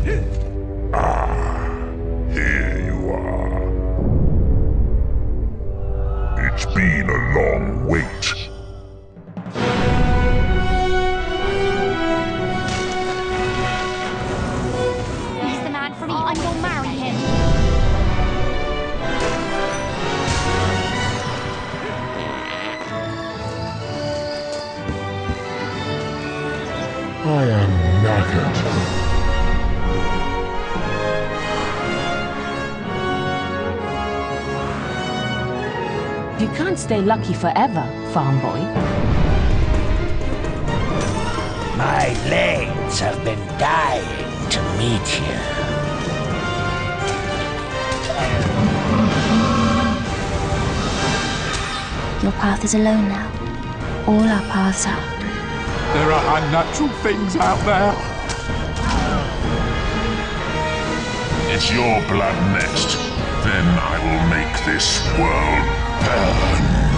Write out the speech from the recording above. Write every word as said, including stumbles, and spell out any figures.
Ah, here you are. It's been a long wait. He's the man for me, and you'll marry him. I am knackered. You can't stay lucky forever, farm boy. My legs have been dying to meet you. Your path is alone now. All our paths are. There are unnatural things out there. It's your blood next. Then I will make this world burn.